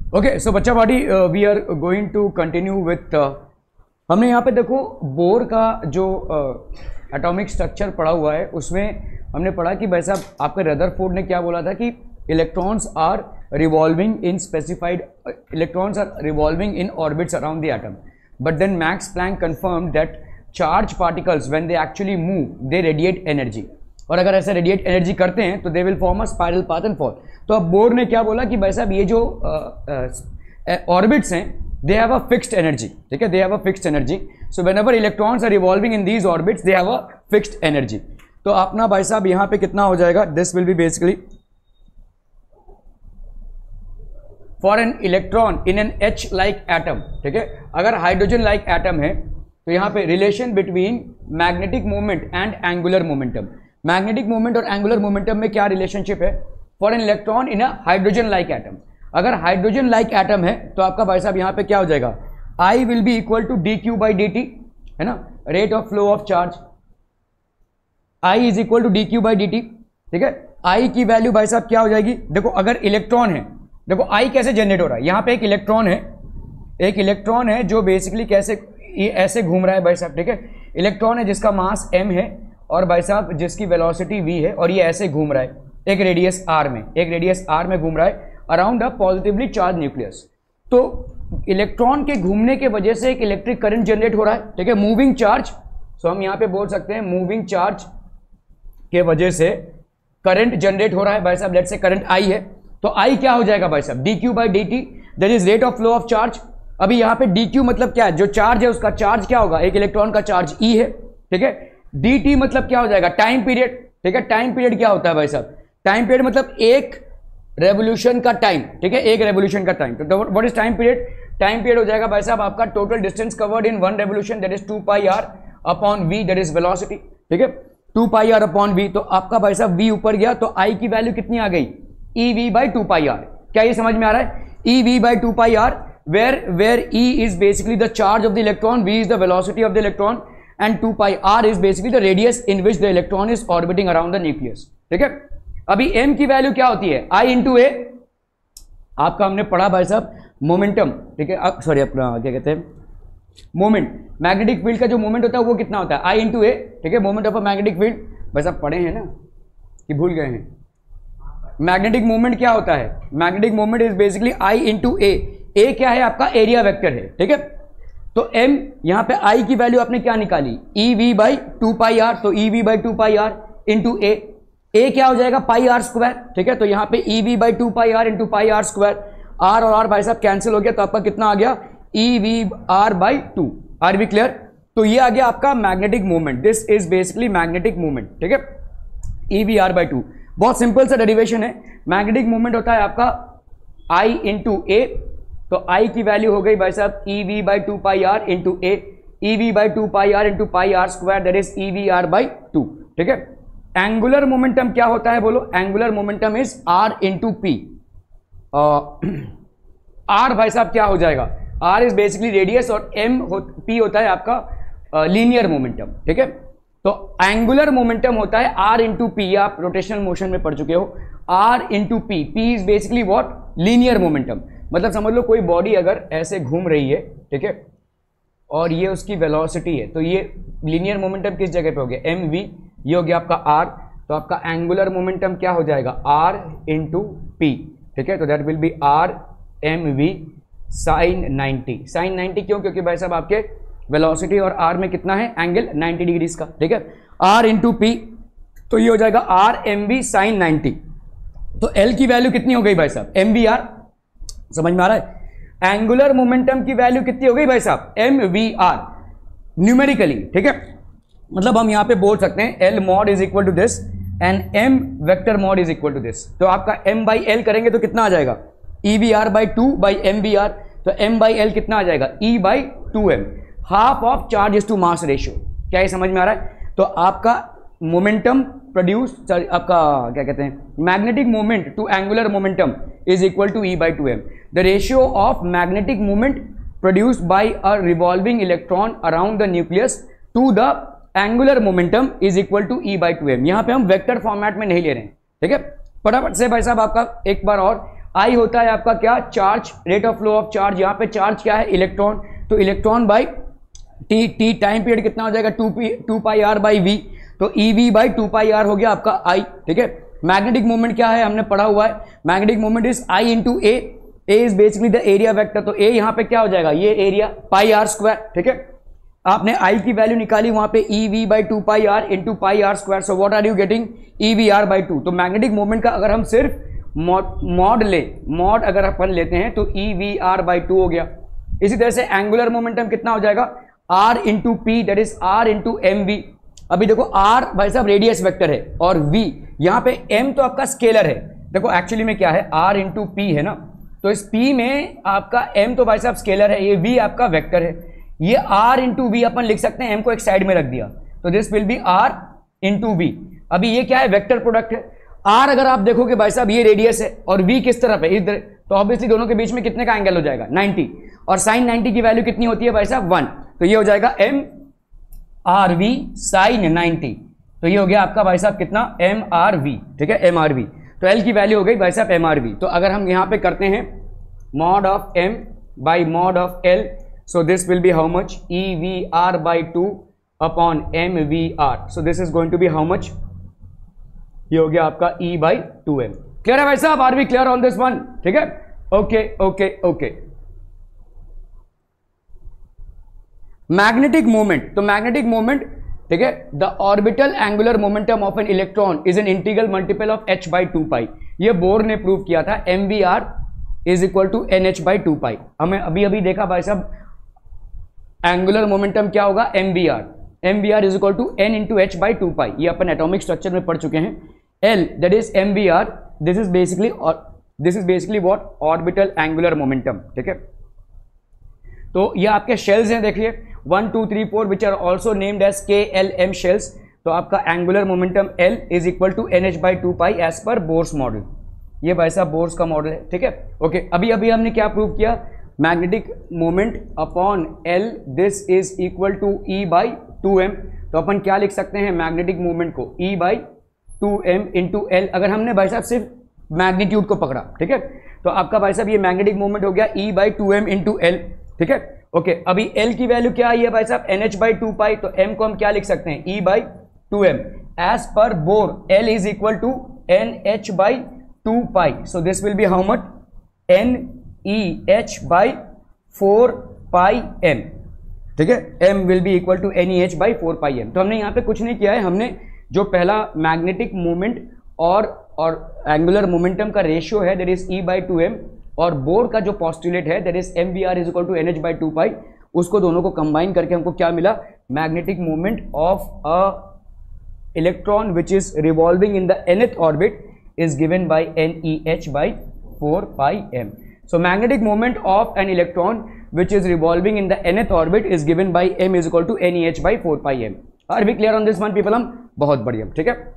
Okay so बच्चा body we are going to continue with हमने यहाँ पे देखो बोर का जो एटॉमिक स्ट्रक्चर पढ़ा हुआ है उसमें हमने पढ़ा कि भाई साहब आपके रदरफोर्ड ने क्या बोला था कि electrons are revolving in specified electrons are revolving in orbits around the atom but then Max Planck confirm that charge particles when they actually move they radiate energy, और अगर ऐसे रेडिएट एनर्जी करते हैं तो they will form a spiral path and fall. तो अब bore ने क्या बोला कि भाई साहब ये जो ऑर्बिट्स हैं they have a fixed energy, ठीक है, they have a fixed energy, so whenever electrons are revolving in these orbits they have a fixed energy. तो अपना भाई साहब यहाँ पे कितना हो जाएगा, this will be basically for an electron in an H like atom, ठीक है, अगर हाइड्रोजन लाइक एटम है तो यहाँ पे relation between magnetic moment and angular momentum, magnetic moment और एंगुलर मोमेंटम में क्या रिलेशनशिप है for an electron in a hydrogen like atom. अगर हाइड्रोजन लाइक एटम है तो आपका भाई साहब यहाँ पे क्या हो जाएगा, I will be equal to dq/dt, है ना, rate of flow of charge, I is equal to dq/dt, ठीक है। I की वैल्यू भाई साहब क्या हो जाएगी, देखो अगर इलेक्ट्रॉन है, देखो I कैसे जनरेट हो रहा है, यहाँ पे एक इलेक्ट्रॉन है जो बेसिकली कैसे ये ऐसे घूम रहा है भाई साहब, ठीक है, इलेक्ट्रॉन है जिसका मास m है और भाई साहब जिसकी वेलोसिटी v है और ये ऐसे घूम रहा है एक रेडियस r में घूम रहा है around a positively charge nucleus. तो इलेक्ट्रॉन के घूमने के वजह से एक इलेक्ट्रिक करंट जनरेट हो रहा है, ठीक है, मूविंग चार्ज, सो हम यहाँ पे बोल सकते हैं मूविंग चार्ज के वजह से करंट जनरेट हो रहा है भाई साहब, लेट्स से करंट I है, तो I क्या हो जाएगा भाई साहब, dq/dt, that is rate of flow of charge. अभी यहाँ पे dq मतलब क्या है, जो चार्ज है उसका चार्ज क्या होगा, एक इलेक्ट्रॉन का चार्ज E है, ठीक है, dt मतलब क्या हो जाएगा, टाइम पीरियड, ठीक है, टाइम पीरियड क्या होता है भाई साहब, टाइम पीरियड मतलब एक रेवोल्यूशन का टाइम, ठीक है, एक रेवोल्यूशन का टाइम। तो what is time period, time period हो जाएगा भाई साहब आपका total distance covered in one revolution, that is 2πr upon v, that is velocity, ठीक है, 2πr अपॉन v। तो आपका भाई साहब v ऊपर गया तो I की वैल्यू कितनी आ गई, ev/2πr। क्या ये समझ में आ रहा है, ev/2πr, where e is basically the charge of the electron, v is the velocity of the electron and 2πr is basically the radius in which the electron is orbiting around the nucleus, ठीक है। अभी m की value क्या होती है, I into ए, आपका हमने पढ़ा भाई साहब मोमेंटम, ठीक है, सॉरी अपना क्या कहते हैं मोमेंट, मैग्नेटिक फील्ड का जो मोमेंट होता है वो कितना होता है, I इंटू ए, ठीक है, moment of a magnetic field, भाई साहब पढ़े हैं ना कि भूल गए हैं, मैग्नेटिक मोमेंट क्या होता है, magnetic moment is basically I into A, A क्या है आपका एरिया वेक्टर है, ठीक है, तो m यहाँ पे I की वैल्यू आपने क्या निकाली, ev/2πr, तो ev/2πr इंटू ए क्या हो जाएगा पाई आर स्क्वायर, ठीक है, तो यहाँ पे ev/2πr into pi are square, R और आर भाई साहब कैंसिल हो गया तो आपका कितना आ गया ev/2, आर बी क्लियर। तो ये आ गया आपका magnetic movement, this is basically magnetic movement, ठीक है, ev/2, बहुत सिंपल सा डेरिवेशन है, मैग्नेटिक मूवमेंट होता है आपका I इंटू ए, तो I की वैल्यू हो गई भाई साहब ev/2πr into A, ev/2πr into pi are square, that is evr/2, ठीक है। एंगुलर मोमेंटम क्या होता है बोलो, angular momentum is r into P, r भाई साहब क्या हो जाएगा, r इज बेसिकली रेडियस और p होता है आपका लीनियर मोमेंटम, ठीक है। तो एंगुलर मोमेंटम होता है r इंटू पी, आप रोटेशनल मोशन में पढ़ चुके हो, r into P, p is basically what, linear momentum, मतलब समझ लो कोई बॉडी अगर ऐसे घूम रही है, ठीक है, और ये उसकी वेलोसिटी है, तो ये लीनियर मोमेंटम किस जगह पे हो गया, mv, ये हो गया आपका r, तो आपका एंगुलर मोमेंटम क्या हो जाएगा r इंटू पी, ठीक है, तो that will be r mv sin 90, sin 90 क्यों, क्योंकि भाई साहब आपके वेलोसिटी और r में कितना है एंगल 90 डिग्रीज का, ठीक है, r इंटू पी, तो ये हो जाएगा r mv sin 90। तो l की वैल्यू कितनी हो गई भाई साहब, mvr, समझ में आ रहा है, एंगुलर मोमेंटम की वैल्यू कितनी हो गई भाई साहब, mvr न्यूमेरिकली, ठीक है, मतलब हम यहां पे बोल सकते हैं L mod is equal to this and M vector mod is equal to this, तो आपका M/L करेंगे तो कितना आ जाएगा, evr/2/mvr, तो M/L कितना आ जाएगा, E/2m, half of charge is to mass ratio. क्या ये समझ में आ रहा है, तो आपका मोमेंटम प्रोड्यूस, आपका क्या कहते हैं magnetic moment to angular momentum is equal to E/2m, the ratio of magnetic moment produced by a revolving electron around the nucleus to the angular momentum is equal to E/2m। यहां पे हम vector format में नहीं ले रहे हैं, ठीक है, फटाफट से भाई साहब आपका एक बार और आई होता है आपका क्या, charge, rate of flow of charge. यहाँ पे चार्ज क्या है, इलेक्ट्रॉन, तो electron by T time period कितना हो जाएगा, 2 पाई आर बाई वी, तो E V by 2 pi R हो गया आपका आई। ठीक है, मैग्नेटिक मोमेंट क्या है हमने पढ़ा हुआ है, magnetic moment is I into A is basically the area vector, तो ए यहाँ पे क्या हो जाएगा, ये एरिया पाई आर स्क्वायर। ठीक है, आपने आई की वैल्यू निकाली वहां पे E V by 2 pi R into pi are square, so what are you getting, E V R by 2। तो मैग्नेटिक मोमेंट का अगर हम सिर्फ मॉड अगर अपन लेते हैं तो ई वी आर बाई 2 हो गया। इसी तरह से एंगुलर मोमेंटम कितना हो जाएगा, R into P, that is R into M V. अभी देखो आर भाई साहब रेडियस वेक्टर है और वी यहां पे एम तो आपका स्केलर है। देखो एक्चुअली में क्या है, आर इंटू पी है ना, तो इस पी में आपका एम तो भाई साहब स्केलर है, ये वी आपका वेक्टर है, ये आर इंटू वी अपन लिख सकते हैं, एम को एक साइड में रख दिया तो this will be R into V. अभी ये क्या है, वेक्टर प्रोडक्ट है। आर अगर आप देखोगे भाई साहब ये रेडियस है और वी किस तरफ है, इधर, तो ऑब्वियसली दोनों के बीच में कितने का एंगल हो जाएगा, 90, और साइन 90 की वैल्यू कितनी होती है भाई साहब 1, तो ये हो जाएगा एम आर वी साइन 90, तो ये हो गया आपका भाई साहब कितना, एम आर वी। ठीक है, एम आर वी, तो एल की वैल्यू हो गई भाई साहब एम आर वी। तो अगर हम यहां पे करते हैं mod of M by mod of L, so this will be how much, EVR by 2 upon MVR, so this is going to be how much, ये हो गया आपका E by 2M। क्लियर है भाई साहब, are we clear on this one? ठीक है, okay okay okay. Magnetic moment, तो मैग्नेटिक मोमेंट, ठीक है, the orbital angular momentum of an electron is an integral multiple of h by 2 pi. ये Bohr ने प्रूव किया था, MVR is equal to NH by 2 pi. हमें अभी अभी देखा भाई साहब एंगुलर मोमेंटम क्या होगा, MVR is equal to N into H by 2 pi, ये अपन एटॉमिक स्ट्रक्चर में पढ़ चुके हैं। L that is MVR, this is basically what, orbital angular momentum. ठीक है, तो ये आपके शेल्स हैं, देखिए 1 2 3 4 which are also named as KLM shells. तो आपका angular momentum L is equal to NH by 2 pi as per Bohr's model. ये भाई साहब बोर्स का मॉडल है। ठीक है, ओके, अभी अभी हमने क्या प्रूव किया, magnetic moment upon L this is equal to E by 2M। तो अपन क्या लिख सकते हैं, मैग्नेटिक मोमेंट को E by 2M into L, अगर हमने भाई साहब सिर्फ मैग्नीट्यूड को पकड़ा। ठीक है, तो आपका भाई साहब ये मैग्नेटिक मोमेंट हो गया E by 2M into L। ठीक है, ओके, अभी L की वैल्यू क्या आई है भाई साहब, NH बाई 2 पाई, तो M को हम क्या लिख सकते हैं, E by 2M। As per Bohr L is equal to NH by 2 pi, so this will be how much, NEH by 4 pi m। ठीक है, m will be equal to NEH by 4 pi m। तो हमने यहाँ पे कुछ नहीं किया है, हमने जो पहला मैग्नेटिक मोमेंट और एंगुलर मोमेंटम का रेशियो है that is E by 2m, और बोर का जो पॉस्टुलेट है that is MVR is equal to NH by 2 pi, उसको दोनों को कंबाइन करके हमको क्या मिला, magnetic moment of a electron which is revolving in the nth orbit is given by NEH by 4 pi m। So magnetic moment of an electron which is revolving in the nth orbit is given by m is equal to NEH by 4 pi m। Are we clear on this one people? हम बहुत बढ़िया। ठीक है,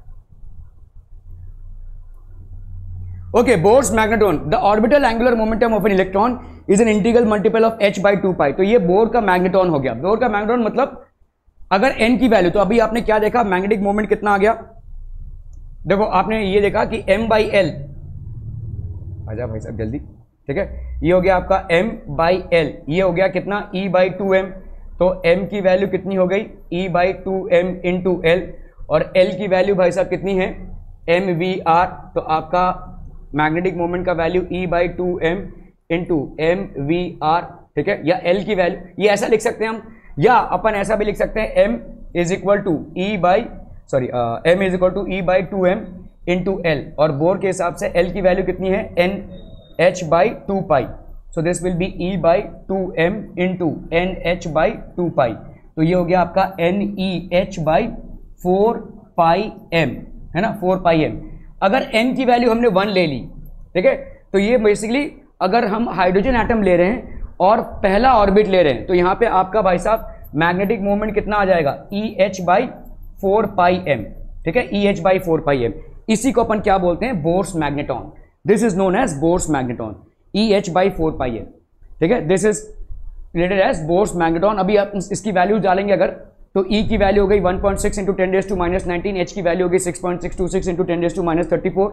okay, Bohr's magneton, the orbital angular momentum of an electron is an integral multiple of h by 2 pi। तो ये bore का magneton हो गया। बोर का मैग्नेटॉन मतलब अगर n की वैल्यू, तो अभी आपने क्या देखा, मैग्नेटिक मोमेंट कितना आ गया, देखो आपने ये देखा कि m by l, आजा भाई साहब जल्दी। ठीक है, ये हो गया आपका m बाई एल, ये हो गया कितना, E बाई 2M। तो m की वैल्यू कितनी हो गई, E by 2M into L, और l की वैल्यू भाई साहब कितनी है, MVR। तो आपका मैग्नेटिक मोमेंट का value E by 2M into MVR। ठीक है, या l की वैल्यू ये ऐसा लिख सकते हैं हम, या अपन ऐसा भी लिख सकते हैं, m is equal to E by m is equal to E by 2M into L, और बोर के हिसाब से l की वैल्यू कितनी है, NH by 2 pi, so this will be E by 2M into NH by 2 pi. तो ये हो गया आपका NEH बाई 4 पाई m, है ना, 4 पाई m। अगर n की वैल्यू हमने 1 ले ली, ठीक है, तो ये बेसिकली अगर हम हाइड्रोजन एटम ले रहे हैं और पहला ऑर्बिट ले रहे हैं, तो यहाँ पे आपका भाई साहब मैग्नेटिक मोमेंट कितना आ जाएगा, EH बाई 4 पाई m। ठीक है, EH बाई 4 पाई m, इसी को अपन क्या बोलते हैं, Bohr's magneton. This is known as Bohr's magneton, EH by 4 pi m। ठीक है, this is related as Bohr's magneton. अभी आप इसकी वैल्यू डालेंगे अगर, तो E की वैल्यू हो गई 1.6 इंटू 10 टू माइनस 19, H की वैल्यू हो गई 6.626 इंटू 10 टू माइनस 34।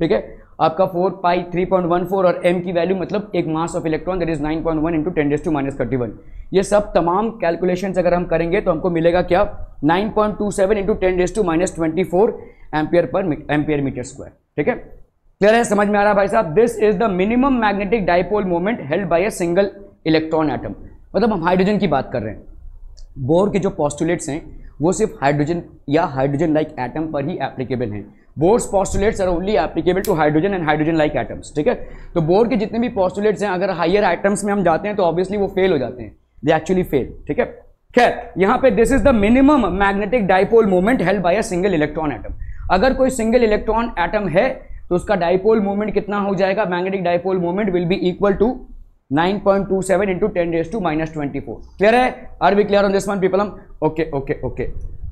ठीक है, आपका 4 पाई 3.14 और m की वैल्यू मतलब एक mass of electron that is 9.1 into 10⁻31। ये सब तमाम कैलकुलेशंस अगर हम करेंगे तो हमको मिलेगा क्या, 9.27 इंटू 10⁻24 एम्पियर मीटर स्क्वायर। ठीक है, क्लियर है, समझ में आ रहा है भाई साहब? This is the minimum magnetic dipole moment held by a single electron atom. मतलब हम हाइड्रोजन की बात कर रहे हैं। बोर के जो पोस्टुलेट्स हैं वो सिर्फ हाइड्रोजन या हाइड्रोजन लाइक एटम पर ही एप्लीकेबल हैं। Bohr's postulates are only applicable to hydrogen and hydrogen like atoms. ठीक है, तो बोर के जितने भी पोस्टुलेट्स हैं अगर हायर एटम्स में हम जाते हैं तो ऑब्वियसली वो फेल हो जाते हैं, दे एक्चुअली फेल। ठीक है, खैर यहाँ पे this is the minimum magnetic dipole moment held by a single electron atom. अगर कोई सिंगल इलेक्ट्रॉन एटम है तो उसका डाइपोल मोमेंट कितना हो जाएगा, magnetic dipole moment will be equal to 9.27 into 10⁻24। Clear है? Are we clear on this one people? Okay.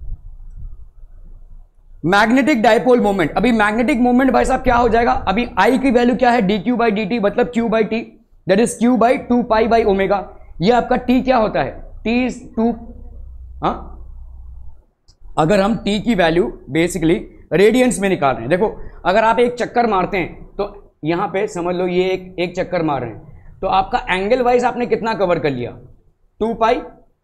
Magnetic dipole moment, अभी मैग्नेटिक मोमेंट भाई साहब क्या हो जाएगा, अभी आई की वैल्यू क्या है, dq/dt मतलब q by T, that is q by 2 pi by omega. ये आपका t क्या होता है, t इज 2, अगर हम t की वैल्यू बेसिकली रेडियंस में निकाल रहे हैं, देखो अगर आप एक चक्कर मारते हैं तो यहां पे समझ लो ये एक चक्कर मार रहे हैं तो आपका एंगल वाइज आपने कितना कवर कर लिया, 2 पाई,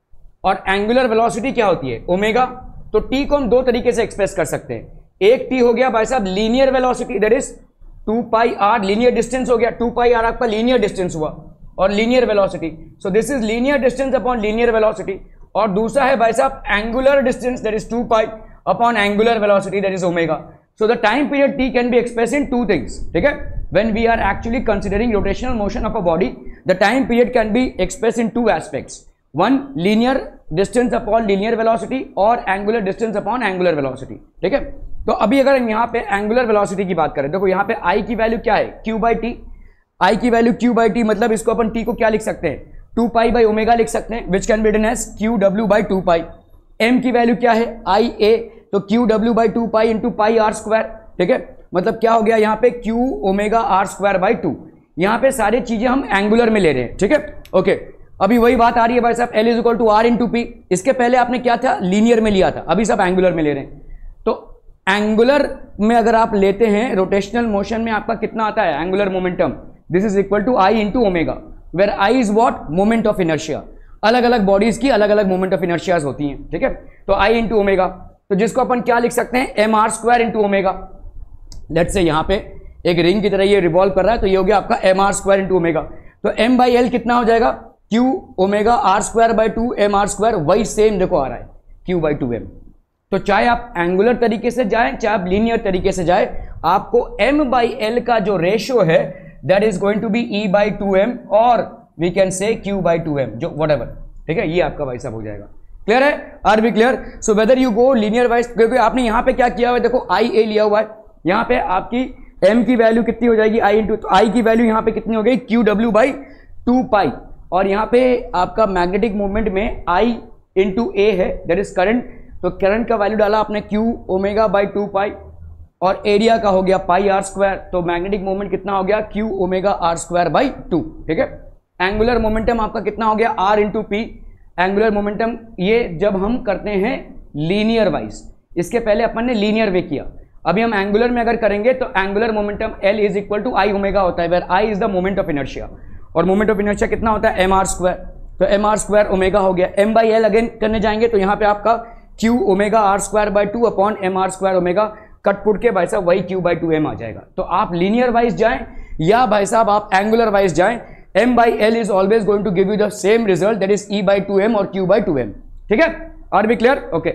और एंगुलर वेलोसिटी क्या होती है, ओमेगा। तो टी को हम दो तरीके से एक्सप्रेस कर सकते हैं। एक टी हो गया भाई साहब linear velocity, that is 2 pi R, linear distance हो गया, 2 पाई आर आपका लीनियर डिस्टेंस हुआ, और linear velocity, so this is linear distance upon linear velocity. और दूसरा है भाई साहब angular distance, that is 2 pi upon angular velocity, that is omega. So the time period T can be express in 2 things. ठीक है, when we are actually considering rotational motion of a body, the time period can be expressed in 2 aspects. One, linear distance upon linear velocity, और angular distance upon angular velocity. ठीक है, तो अभी अगर हम यहाँ पे angular velocity की बात करें, देखो यहाँ पे I की वैल्यू क्या है, q बाई टी। I की वैल्यू q बाई टी मतलब इसको अपन t को क्या लिख सकते हैं, 2 पाई बाई ओमेगा लिख सकते हैं, which can be written as qw by 2 pi. m की वैल्यू क्या है, ia, तो qw by 2 pi into pi are square. ठीक है, मतलब क्या हो गया यहाँ पे q omega r square by 2। यहाँ पे सारी चीजें हम एंगुलर में ले रहे हैं। ठीक है, ओके, अभी वही बात आ रही है भाई साहब, L is equal to r into p. इसके पहले आपने क्या था, लीनियर में लिया था, अभी सब एंगुलर में ले रहे हैं। तो एंगुलर में अगर आप लेते हैं रोटेशनल मोशन में आपका कितना आता है angular momentum, this is equal to I into omega, where I is what, moment of inertia. अलग अलग बॉडीज की अलग अलग मोमेंट ऑफ इनर्शियाज होती हैं। ठीक है, तो आई इंटू ओमेगा, तो जिसको अपन क्या लिख सकते हैं, m r square into omega. Let's say यहाँ पे एक रिंग की तरह ये रिवॉल्व कर रहा है, तो ये हो गया आपका m r square into omega. तो एम बाई एल कितना हो जाएगा, q omega r square by 2 m r square, वही सेम देखो आ रहा है क्यू बाई 2 एम। तो चाहे आप एंगुलर तरीके से जाएं चाहे आप लीनियर तरीके से जाए, आपको एम बाई एल का जो रेशियो है that is going to be e by 2m, और we can say q by 2m, जो व्हाटएवर। ठीक है, ये आपका भाई साहब हो जाएगा। क्लियर है, are be clear? So whether you go linear wise, क्योंकि आपने यहाँ पे क्या किया हुआ है, देखो आई ए लिया हुआ है, यहाँ पे आपकी m की वैल्यू कितनी हो जाएगी, i इंटू, तो i की वैल्यू यहाँ पे कितनी हो गई, QW बाई 2 पाई, और यहाँ पे आपका मैग्नेटिक मूवमेंट में i इंटू a है, दैट इज करंट। तो करंट का वैल्यू डाला आपने q ओमेगा बाई 2 पाई, और एरिया का हो गया पाई आर स्क्वायर। तो मैग्नेटिक मूवमेंट कितना हो गया, q omega r square by 2। ठीक है, एंगुलर मोमेंटम आपका कितना हो गया, r into p. Angular momentum ये जब हम करते हैं लीनियर वाइज, इसके पहले अपन ने लीनियर वे किया, अभी हम एंगुलर में अगर करेंगे तो angular momentum L is equal to I omega होता है, where I is the moment of inertia, और मोमेंट ऑफ इनर्शिया कितना होता है, एम आर स्क्वायर। तो एम आर स्क्वायर ओमेगा हो गया, एम बाई एल अगेन करने जाएंगे तो यहाँ पे आपका q omega r square by 2 upon m r square omega, cut put के भाई साहब वही क्यू बाई 2m आ जाएगा। तो आप लीनियर वाइज जाएं या भाई साहब आप एंगुलर वाइज जाएं, m by l is always going to give you the same result, that is e by 2m और q बाई 2m। ठीक है, are be clear? Okay,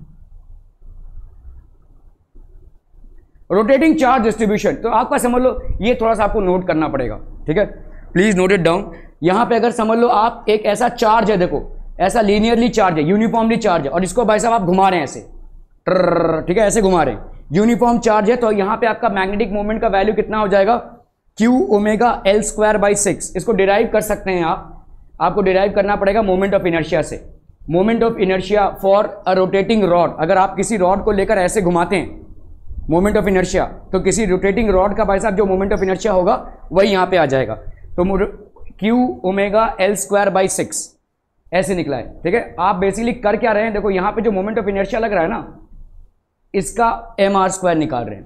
rotating charge distribution, तो आपका समझ लो ये थोड़ा सा आपको नोट करना पड़ेगा। ठीक है, प्लीज नोट इट डाउन। यहां पे अगर समझ लो आप एक ऐसा चार्ज है, देखो ऐसा लीनियरली चार्ज है, यूनिफॉर्मली चार्ज है, और इसको भाई साहब आप घुमा रहे हैं ऐसे, ठीक है, ऐसे घुमा रहे हैं, यूनिफॉर्म चार्ज है, तो यहां पे आपका मैग्नेटिक मोमेंट का वैल्यू कितना हो जाएगा, q omega l square by 6। इसको डिराइव कर सकते हैं आप, आपको डिराइव करना पड़ेगा मोमेंट ऑफ इनर्शिया से। Moment of inertia for a rotating rod, अगर आप किसी रॉड को लेकर ऐसे घुमाते हैं मोमेंट ऑफ इनर्शिया, तो किसी रोटेटिंग रॉड का भाई साहब जो मोमेंट ऑफ इनर्शिया होगा वही यहां पे आ जाएगा। तो q omega l square by 6 ऐसे निकला है। ठीक है, आप बेसिकली कर क्या रहे हैं, देखो यहां पे जो मोमेंट ऑफ इनर्शिया लग रहा है ना, इसका एम आर स्क्वायर निकाल रहे हैं,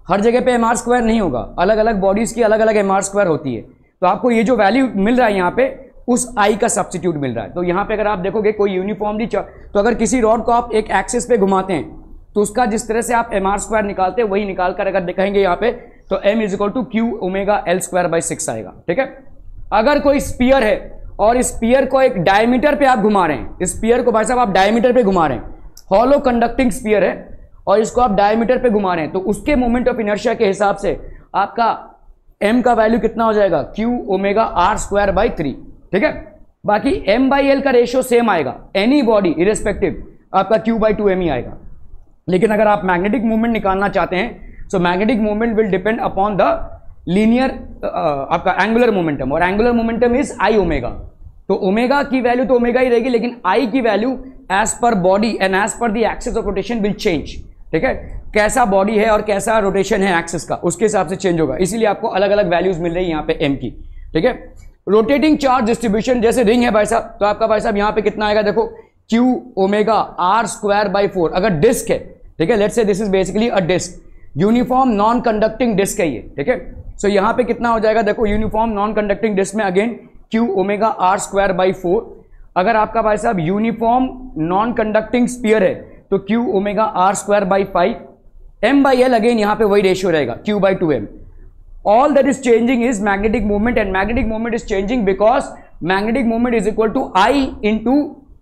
हर जगह पे एम आर स्क्वायर नहीं होगा, अलग अलग बॉडीज की अलग अलग एम आर स्क्वायर होती है। तो आपको ये जो वैल्यू मिल रहा है यहाँ पे उस आई का सब्स्टिट्यूट मिल रहा है। तो यहाँ पे अगर आप देखोगे कोई यूनिफॉर्मली, तो अगर किसी रॉड को आप एक एक्सिस पे घुमाते हैं तो उसका जिस तरह से आप एम आर स्क्वायर निकालते हैं वही निकाल कर अगर दिखाएंगे यहाँ पे तो m is equal to q omega l square by 6 आएगा। ठीक है। अगर कोई स्पीयर है और स्पीयर को एक डायमीटर पे आप घुमा रहे हैं, स्पीयर को भाई साहब आप डायमीटर पे घुमा रहे हैं, हॉलो कंडक्टिंग स्पीयर है और इसको आप डायमीटर पे घुमा रहे हैं, तो उसके मोमेंट ऑफ इनर्शिया के हिसाब से आपका m का वैल्यू कितना हो जाएगा, q omega r square by 3। ठीक है। बाकी m बाई एल का रेशियो सेम आएगा, एनी बॉडी इरेस्पेक्टिव आपका q बाई 2m ही आएगा। लेकिन अगर आप मैग्नेटिक मूवमेंट निकालना चाहते हैं so magnetic movement will depend upon the linear आपका एंगुलर मोमेंटम, और angular momentum is I omega. तो ओमेगा की वैल्यू तो ओमेगा ही रहेगी, लेकिन आई की वैल्यू as per body and as per the axis of rotation will change. ठीक है। कैसा बॉडी है और कैसा रोटेशन है एक्सिस का, उसके हिसाब से चेंज होगा, इसीलिए आपको अलग अलग वैल्यूज मिल रही है यहाँ पे एम की। ठीक है। रोटेटिंग चार्ज डिस्ट्रीब्यूशन, जैसे रिंग है भाई साहब, तो आपका भाई साहब यहाँ पे कितना आएगा, देखो q omega r square by 4। अगर डिस्क है, ठीक है, let's say this is basically a disc, uniform non conducting disc है ये। ठीक है। सो यहाँ पे कितना हो जाएगा, देखो यूनिफॉर्म नॉन कंडक्टिंग डिस्क में again q omega r square by 4। अगर आपका भाई साहब यूनिफॉर्म नॉन कंडक्टिंग स्पीयर है तो q omega r square by 5। M by l again यहाँ पे वही रेशियो रहेगा, q by 2m। All that is changing is magnetic movement, and magnetic movement is changing because magnetic movement is equal to I into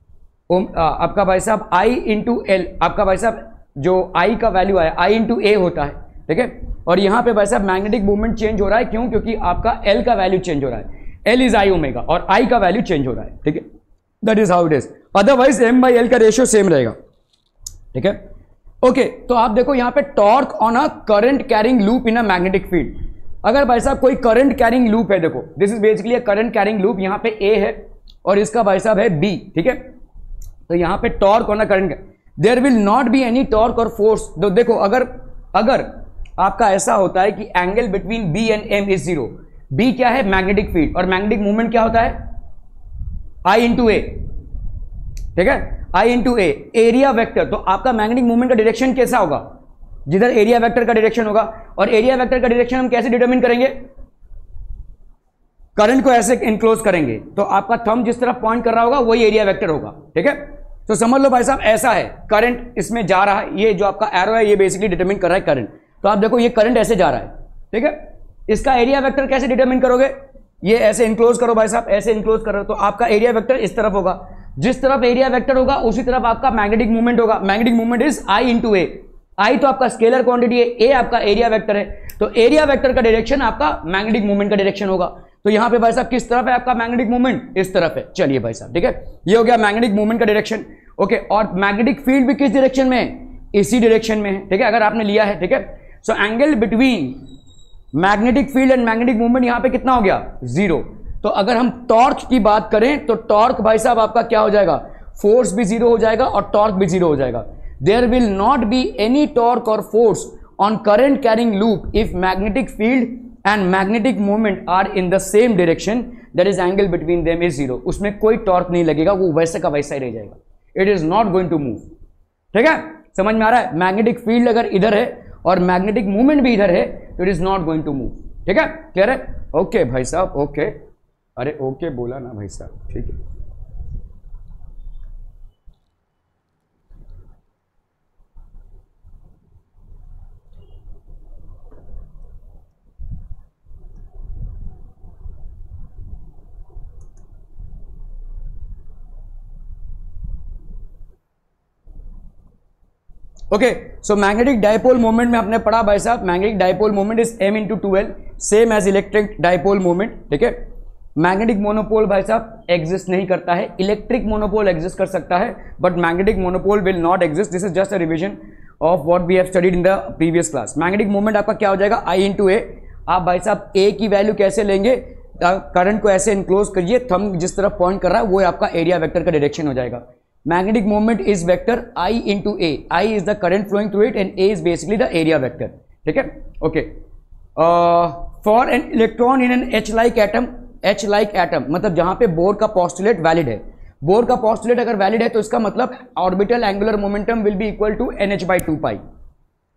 आपका भाई साहब आई into L. आपका भाई साहब जो आई का वैल्यू है आई इंटू ए होता है। ठीक है। और यहां पे भाई साहब मैग्नेटिक मूवमेंट चेंज हो रहा है, क्यों, क्योंकि आपका एल का वैल्यू चेंज हो रहा है, एल इज आई ओमेगा और आई का वैल्यू चेंज हो रहा है। ठीक है। That is how it is, otherwise m by l का रेशियो सेम रहेगा। ठीक है। ओके। तो आप देखो यहां पे torque on a current carrying loop in a magnetic field. अगर भाई साहब कोई करंट कैरिंग लूप है, देखो this is basically a current carrying loop, यहां पे ए है और इसका भाई साहब है बी। ठीक है। तो यहां पे torque on a current, there will not be any torque और फोर्स। तो देखो अगर आपका ऐसा होता है कि angle between B and M is 0, B क्या है, मैग्नेटिक फील्ड, और मैग्नेटिक मूवमेंट क्या होता है, आई इंटू ए। ठीक है। I into A, area vector. तो आपका मैग्नेटिक मूवमेंट का डायरेक्शन कैसा होगा, जिधर एरिया वेक्टर का डायरेक्शन होगा। और एरिया वेक्टर का डायरेक्शन हम कैसे डिटरमिन करेंगे, करंट को ऐसे इनक्लोज करेंगे, तो आपका थंब जिस तरफ पॉइंट कर रहा होगा वही एरिया वेक्टर होगा। ठीक है। तो समझ लो भाई साहब ऐसा है, करंट इसमें जा रहा है, ये जो आपका एरो है ये बेसिकली डिटरमिन कर रहा है करंट। तो आप देखो ये करंट ऐसे जा रहा है। ठीक है। इसका एरिया वेक्टर कैसे डिटरमिन करोगे, ये ऐसे इनक्लोज करो भाई साहब, ऐसे इनक्लोज करो तो आपका एरिया वेक्टर इस तरफ होगा, जिस तरफ एरिया वेक्टर होगा उसी तरफ आपका मैग्नेटिक मूवमेंट होगा। Magnetic movement is I into A. I तो आपका स्केलर क्वांटिटी है, ए आपका एरिया वेक्टर है, तो एरिया वेक्टर का डायरेक्शन आपका मैग्नेटिक मूवमेंट का डायरेक्शन होगा। तो यहां पे भाई साहब किस तरफ है आपका मैग्नेटिक मूवमेंट, इस तरफ है। चलिए भाई साहब, ठीक है, ये हो गया मैग्नेटिक मूवमेंट का डायरेक्शन। ओके। और मैग्नेटिक फील्ड भी किस डायरेक्शन में है, इसी डायरेक्शन में है। ठीक है, अगर आपने लिया है। ठीक है। So angle between magnetic field and magnetic movement यहां पे कितना हो गया, 0। तो अगर हम टॉर्क की बात करें तो टॉर्क भाई साहब आपका क्या हो जाएगा, फोर्स भी 0 हो जाएगा और टॉर्क भी 0 हो जाएगा। There will not be any torque और force on current carrying loop if magnetic field and magnetic movement are in the same direction, that is angle between them is 0। उसमें कोई टॉर्क नहीं लगेगा, वो वैसे का वैसा ही रह जाएगा, it is not going to move. ठीक है, समझ में आ रहा है। मैग्नेटिक फील्ड अगर इधर है और मैग्नेटिक मूवमेंट भी इधर है तो it is not going to move. ठीक है, क्लियर है। ओके भाई साहब, ओके। अरे ओके बोला ना भाई साहब, ठीक है। Okay, so magnetic dipole moment में आपने पढ़ा भाई साहब, magnetic dipole moment is m into 2l, same as electric dipole moment. ठीक है। मैग्नेटिक मोनोपोल भाई साहब एग्जिस्ट नहीं करता है, इलेक्ट्रिक मोनोपोल एग्जिस्ट कर सकता है, but magnetic monopole will not exist. This is just a revision of what we have studied in the previous class. Magnetic moment आपका क्या हो जाएगा, I इंटू ए। आप भाई साहब ए की वैल्यू कैसे लेंगे, करंट को ऐसे इनक्लोज करिए, थंब जिस तरफ पॉइंट कर रहा है वो आपका एरिया वेक्टर का डायरेक्शन हो जाएगा। Magnetic movement is vector I into A, I is the current flowing through it and A is basically the area vector. ठीक है। Okay. For an electron in an H like atom, H like atom मतलब जहां पे Bohr का postulate valid है, Bohr का postulate अगर valid है तो इसका मतलब orbital angular momentum will be equal to NH/2 pi.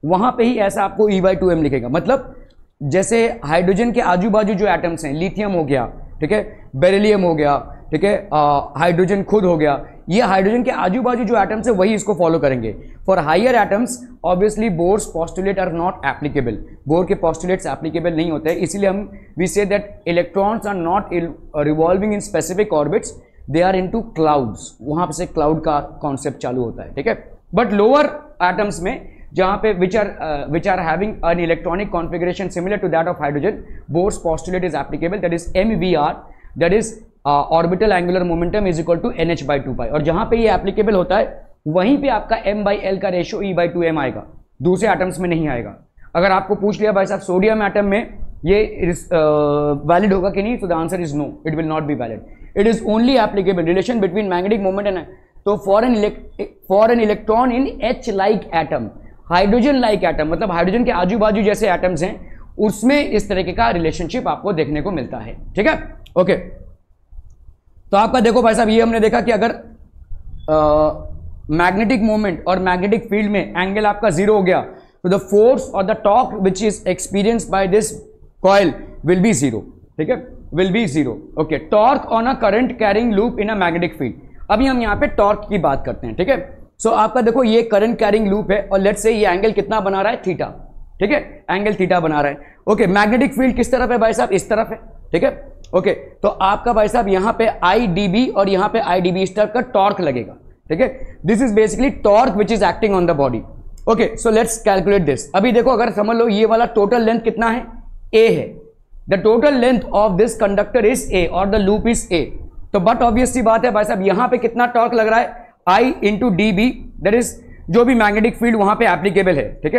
वहां पे ही ऐसा आपको E/2m लिखेगा। मतलब जैसे हाइड्रोजन के आजू बाजू जो एटम्स हैं, लिथियम हो गया, ठीक है, बेरिलियम हो गया, ठीक है, हाइड्रोजन खुद हो गया, ये हाइड्रोजन के आजू बाजू जो एटम्स है वही इसको फॉलो करेंगे। For higher atoms obviously Bohr's postulate are not applicable, Bohr के पोस्टुलेट्स एप्लीकेबल नहीं होते हैं, इसीलिए हम we say that electrons are not revolving in specific orbits, they are into clouds, वहां से क्लाउड का कॉन्सेप्ट चालू होता है, ठीक है। बट लोअर एटम्स में जहां पे which are having an electronic configuration similar to that of hydrogen, Bohr's postulate is applicable, that is MVR, that is orbital angular momentum is equal to NH/2π। और जहां पे ये एप्लीकेबल होता है वहीं पे आपका M/L का रेशियो E/2m आएगा, दूसरे एटम्स में नहीं आएगा। अगर आपको पूछ लिया भाई साहब सोडियम एटम में ये वैलिड होगा कि नहीं, तो the answer is no, it will not be valid. It is only applicable relation between magnetic moment and, तो for an electron in H like atom, hydrogen like atom, मतलब hydrogen के आजू बाजू जैसे एटम्स हैं उसमें इस तरीके का रिलेशनशिप आपको देखने को मिलता है, ठीक है। ओके, तो आपका देखो भाई साहब, ये हमने देखा कि अगर मैग्नेटिक मोमेंट और मैग्नेटिक फील्ड में एंगल आपका जीरो हो गया तो द फोर्स और the torque which is experience by this coil will be zero, ठीक है, will be zero. Okay, torque on a current carrying loop in a magnetic field. अभी हम यहां पे टॉर्क की बात करते हैं, ठीक है। सो आपका देखो ये करंट कैरिंग लूप है और लेट्स से ये एंगल कितना बना रहा है, थीटा, ठीक है, एंगल थीटा बना रहा है। ओके, मैग्नेटिक फील्ड किस तरफ है भाई साहब, इस तरफ है, ठीक है। ओके, तो आपका भाई साहब यहां पे IdB और यहां पे IdB इस तरफ का टॉर्क लगेगा, ठीक है। This is basically torque which is acting on the body. Okay, so let's calculate this. अभी देखो अगर समझ लो ये वाला टोटल लेंथ कितना है, A है, the total length of this conductor is A और द लूप इज A। तो बट ऑब्वियस सी बात है भाई साहब यहां पे कितना टॉर्क लग रहा है, I into DB, that is जो भी मैग्नेटिक फील्ड वहां पे एप्लीकेबल है, ठीक है।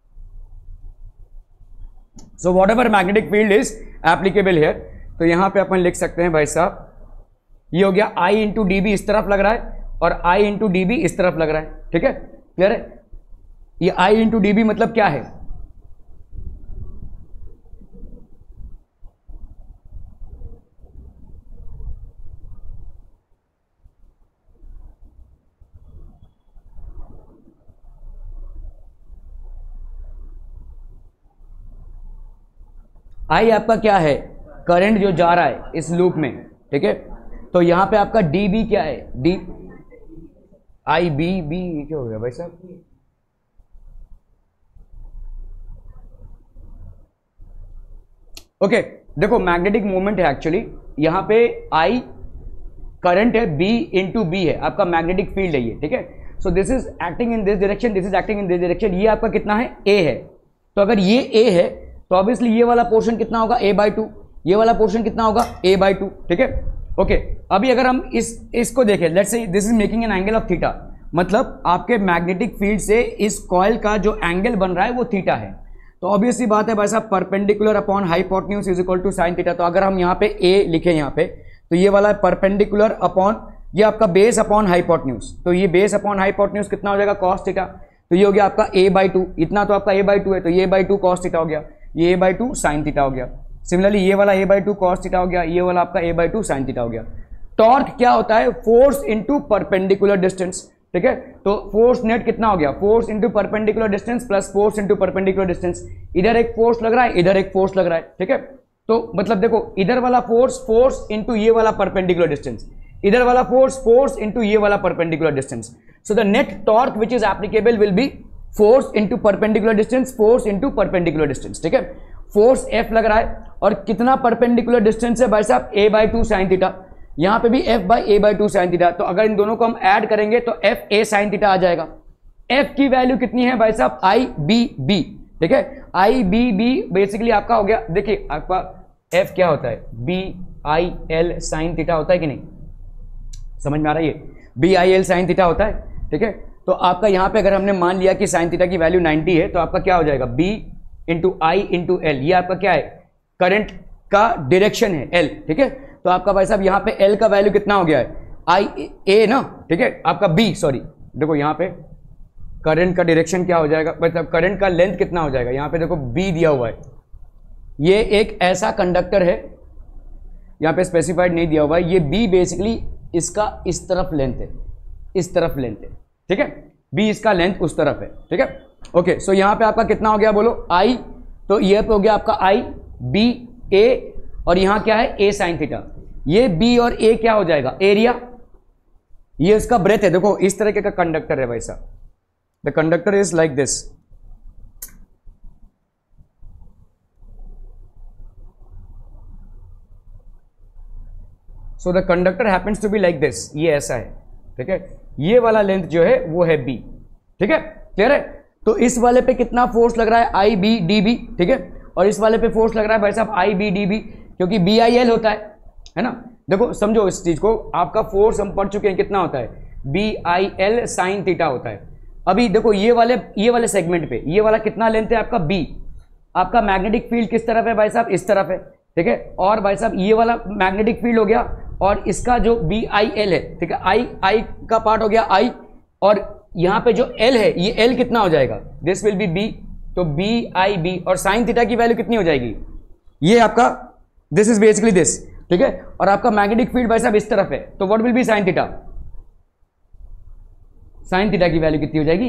So whatever magnetic field is applicable है, तो यहां पे अपन लिख सकते हैं भाई साहब ये हो गया I इंटू DB इस तरफ लग रहा है और I इंटू DB इस तरफ लग रहा है, ठीक है, क्लियर है। ये I इंटू DB मतलब क्या है, I आपका क्या है, करंट जो जा रहा है इस लूप में, ठीक है। तो यहां पे आपका DB क्या है, IBB क्या हो गया भाई साहब, ओके देखो मैग्नेटिक मोमेंट है एक्चुअली, यहां पे I करंट है, B इंटू B है आपका मैग्नेटिक फील्ड है ये, ठीक है। So this is acting in this direction, this is acting in this direction, ये आपका कितना है, A है। तो अगर ये A है तो ऑब्वियसली ये वाला पोर्शन कितना होगा, A/2, ये वाला पोर्शन कितना होगा, A/2, ठीक है। ओके, अभी अगर हम इसको देखें, let's say this is making an angle of theta, मतलब आपके मैग्नेटिक फील्ड से इस कॉइल का जो एंगल बन रहा है वो थीटा है। तो ऑब्वियसली बात है भाई साहब perpendicular upon hypotenuse is equal to sine theta. तो अगर हम यहाँ पे A लिखें यहाँ पे, तो ये वाला परपेंडिकुलर अपॉन ये आपका बेस अपॉन हाइपोटेन्यूज, तो ये बेस अपॉन हाइपोटेन्यूज कितना हो जाएगा, कॉस थीटा। तो ये हो गया आपका A/2, इतना तो आपका A/2 है, तो ये A/2 कॉस थीटा हो गया, ये A/2 साइन थीटा हो गया। सिमिलरली ये वाला A/2 कॉस थीटा हो गया, ये वाला आपका A/2 साइन थीटा हो गया। टॉर्क क्या होता है, फोर्स इनटू परपेंडिकुलर डिस्टेंस, ठीक है। तो फोर्स नेट कितना हो गया, force into perpendicular distance plus force into perpendicular distance, इधर एक फोर्स लग रहा है, इधर एक फोर्स लग रहा है, ठीक है। तो मतलब देखो इधर वाला फोर्स इनटू ये वाला परपेंडिकुलर डिस्टेंस, इधर वाला फोर्स इनटू ये वाला perpendicular distance. So the net torque which is applicable will be force into perpendicular distance, force into perpendicular distance, ठीक है। फोर्स F लग रहा है और कितना परपेंडिकुलर डिस्टेंस है भाई साहब, A/2 साइन थीटा, यहां पे भी F/A/2 साइन थीटा। तो अगर इन दोनों को हम ऐड करेंगे तो FA साइन थीटा आ जाएगा। F की वैल्यू कितनी है भाई साहब, IBB, ठीक है। IBB बेसिकली आपका हो गया, देखिए आपका F क्या होता है, BIL साइन थीटा होता है कि नहीं, समझ में आ रहा है, ये BIL साइन थीटा होता है, ठीक है। तो आपका यहां पे अगर हमने मान लिया कि साइन थीटा की वैल्यू 90 है, तो आपका क्या हो जाएगा, B into I into L, ये आपका क्या है, करंट का डायरेक्शन है L, ठीक है। तो आपका भाई साहब यहाँ पे L का वैल्यू कितना हो गया है, IA ना, ठीक है। आपका B, सॉरी देखो यहाँ पे करंट का डायरेक्शन क्या हो जाएगा, मतलब करंट का लेंथ कितना हो जाएगा, यहाँ पे देखो B दिया हुआ है, ये एक ऐसा कंडक्टर है, यहाँ पे स्पेसिफाइड नहीं दिया हुआ है, ये B बेसिकली इसका इस तरफ लेंथ है, इस तरफ लेंथ है, ठीक है। B इसका लेंथ उस तरफ है, ठीक है। ओके, सो यहां पे आपका कितना हो गया बोलो, आई, तो ये पे हो गया आपका आई बी ए, और यहां क्या है ए साइन थीटा। ये बी और ए क्या हो जाएगा, एरिया, ये इसका ब्रेथ है। देखो इस तरह का कंडक्टर है भाई साहब, the conductor is like this, so the conductor happens to be like this, ये ऐसा है, ठीक है। ये वाला लेंथ जो है वो है बी, ठीक है, क्लियर है। तो इस वाले पे कितना फोर्स लग रहा है, आई बी डी बी, ठीक है, और इस वाले पे फोर्स लग रहा है भाई साहब आई बी डी बी, क्योंकि बी आई एल होता है ना। देखो समझो इस चीज को, आपका फोर्स हम पढ़ चुके हैं कितना होता है, B I L sine theta होता है। अभी देखो ये वाले सेगमेंट पे ये वाला कितना लेंथ है आपका बी, आपका मैग्नेटिक फील्ड किस तरफ है भाई साहब, इस तरफ है, ठीक है। और भाई साहब ये वाला मैग्नेटिक फील्ड हो गया, और इसका जो बी आई एल है, ठीक है, आई का पार्ट हो गया आई, और यहां पे जो एल है ये एल कितना हो जाएगा, दिस विल बी बी, तो बी आई बी, और साइन थीटा की वैल्यू कितनी हो जाएगी, ये आपका दिस इज बेसिकली दिस, ठीक है। और आपका मैग्नेटिक फील्ड भाई साहब इस तरफ है, तो what will be sine theta, sine theta की वैल्यू कितनी हो जाएगी,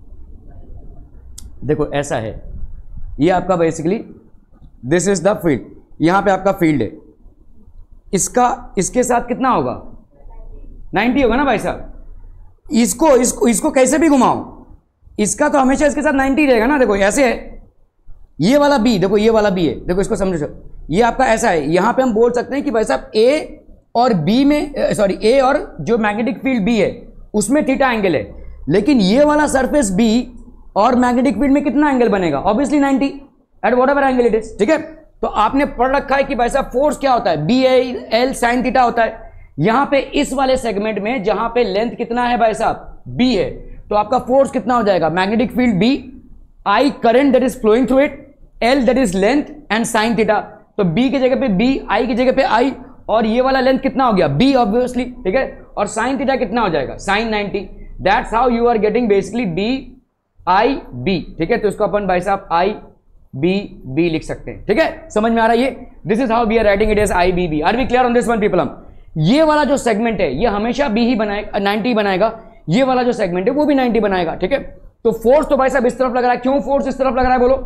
देखो ऐसा है, ये आपका basically this is the field, यहां पे आपका फील्ड है, इसके साथ कितना होगा 90 होगा ना भाई साहब। इसको कैसे भी घुमाओ, इसका तो हमेशा इसके साथ 90 रहेगा ना। देखो ऐसे है, ये वाला बी, देखो ये वाला बी है, देखो इसको समझो, ये आपका ऐसा है, यहां पे हम बोल सकते हैं कि भाई साहब ए और बी में सॉरी ए और जो मैग्नेटिक फील्ड बी है उसमें थीटा एंगल है, लेकिन ये वाला सरफेस बी और मैग्नेटिक फील्ड में कितना एंगल बनेगा, obviously 90 at whatever angle it is, ठीक है। तो आपने पढ़ रखा है कि भाई साहब फोर्स क्या होता है, बी एल साइन थीटा होता है। यहां पे इस वाले सेगमेंट में जहां पे लेंथ कितना है भाई साहब बी है, तो आपका फोर्स कितना हो जाएगा, magnetic field B, I current that is flowing through it, L that is length, and sine theta, तो बी की जगह पे बी, आई की जगह पे आई, और ये वाला लेंथ कितना हो गया बी ऑब्वियसली, ठीक है, और साइन थीटा कितना हो जाएगा sine 90। That's how you are getting basically B I B, ठीक है। तो इसको अपन भाई साहब आई बी बी लिख सकते हैं, ठीक है, समझ में आ रहा है ये, this is how we are writing it as I B B. Are we clear on this one people. हम ये वाला जो सेगमेंट है ये हमेशा बी ही बनाएगा, 90 बनाएगा, ये वाला जो सेगमेंट है वो भी 90 बनाएगा, ठीक है। तो फोर्स तो भाई साहब इस तरफ लग रहा है, क्यों फोर्स इस तरफ लग रहा है बोलो,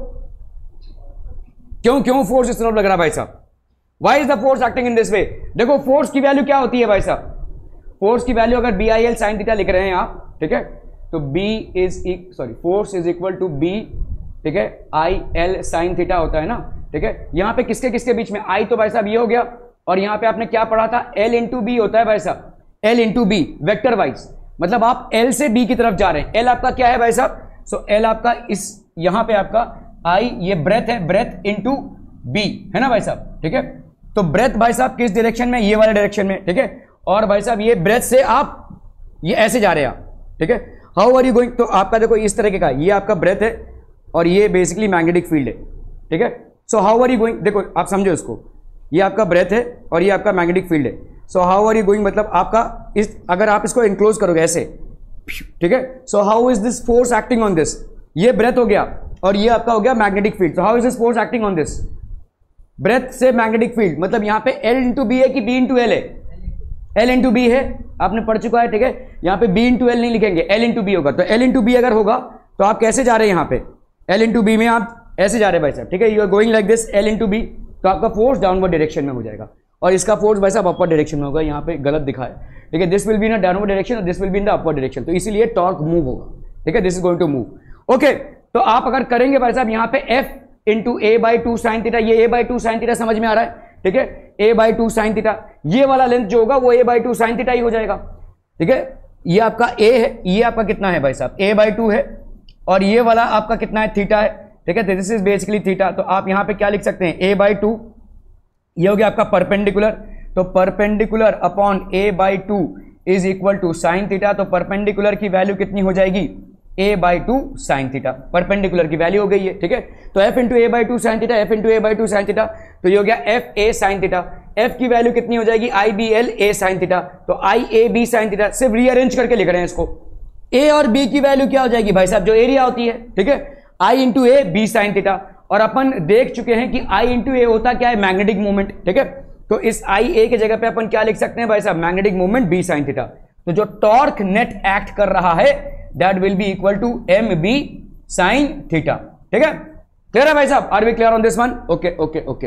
क्यों फोर्स इस तरफ लग रहा है भाई साहब, why is the force acting in this way. देखो फोर्स की वैल्यू क्या होती है भाई साहब, फोर्स की वैल्यू अगर B I L sine theta लिख रहे हैं आप, ठीक है, तो force is equal to B, ठीक है, आई एल साइन थीटा होता है ना, ठीक है। यहां पे किसके किसके बीच में, आई तो भाई साहब ये हो गया, और यहां पे आपने क्या पढ़ा था, एल इंटू बी होता है भाई साहब, L into B vector wise, मतलब आप एल से बी की तरफ जा रहे हैं। एल आपका क्या है भाई साहब, सो एल आपका इस यहां पे आपका आई ये ब्रेथ है, ब्रेथ इंटू बी है ना भाई साहब, ठीक है। तो ब्रेथ भाई साहब किस डायरेक्शन में, ये वाले डायरेक्शन में, ठीक है। और भाई साहब ये ब्रेथ से आप ये ऐसे जा रहे हैं आप, ठीक है। हाउ आर यू गोइंग, तो आपका देखो इस तरह का ये आपका ब्रेथ है, और ये बेसिकली मैग्नेटिक फील्ड है, ठीक है। So how are you going, देखो आप समझो इसको, ये आपका ब्रेथ है और ये आपका मैग्नेटिक फील्ड है। So how are you going, मतलब आपका इस अगर आप इसको इंक्लोज करोगे ऐसे, ठीक है, so how is this force acting on this, ये ब्रेथ हो गया और ये आपका हो गया magnetic field. So how is this force acting on this, breadth से मैग्नेटिक फील्ड, मतलब यहां पे एल इंटू बी है कि बी इंटू एल है, एल इंटू बी है, आपने पढ़ चुका है, ठीक है। यहां पे बी इंटू एल नहीं लिखेंगे, एल इंटू बी होगा। तो एल इंटू बी अगर होगा तो आप कैसे जा रहे हैं, यहां पे एल इंटू बी में आप ऐसे जा रहे हैं भाई साहब, ठीक है, you are going like this L into B, तो आपका फोर्स डाउनवर्ड डायरेक्शन में हो जाएगा, और इसका फोर्स भाई साहब अपर डायरेक्शन में होगा, यहाँ पे गलत दिखा है, ठीक है, this will be in downward direction और this will be in the upper direction, तो इसीलिए टॉर्क मूव होगा, ठीक है, this is going to move. Okay, तो आप अगर करेंगे भाई साहब यहाँ पे F into A by two sine theta, ये A by two sine theta समझ में आ रहा है, ठीक है, A by two sine theta, ये वाला लेंथ जो होगा वो ए बाई टू साइन थीटा ही हो जाएगा, ठीक है। ये आपका ए है, ये आपका कितना है भाई साहब ए बाई टू है, और ये वाला आपका कितना है थीटा है, ठीक है, दिस इज बेसिकली थीटा। तो आप यहां पे क्या लिख सकते हैं, ए बाई टू, ये हो गया आपका परपेंडिकुलर, तो perpendicular upon A by two is equal to sine theta, तो परपेंडिकुलर की वैल्यू कितनी हो जाएगी, A by two sine theta, perpendicular की वैल्यू हो गई है, ठीक है। तो F into A by two sine theta, F into A by two sine theta, तो ये हो गया F A sine theta, F की वैल्यू कितनी हो जाएगी, I B L A sine theta, तो आई ए बी साइन थीटा, सिर्फ रीअरेंज करके लिख रहे हैं इसको। ए और बी की वैल्यू क्या हो जाएगी भाई साहब, जो एरिया होती है, ठीक है, I into A B sine theta, और अपन देख चुके हैं कि आई इंटू ए होता क्या है, मैग्नेटिक मूवमेंट, ठीक है। तो इस आई ए की जगह पे अपन क्या लिख सकते हैं भाई साहब, magnetic movement B sine theta. तो जो टॉर्क नेट एक्ट कर रहा है that will be equal to M B sine theta. ठीक है, क्लियर है भाई साहब? Are we clear on this one? Okay okay okay.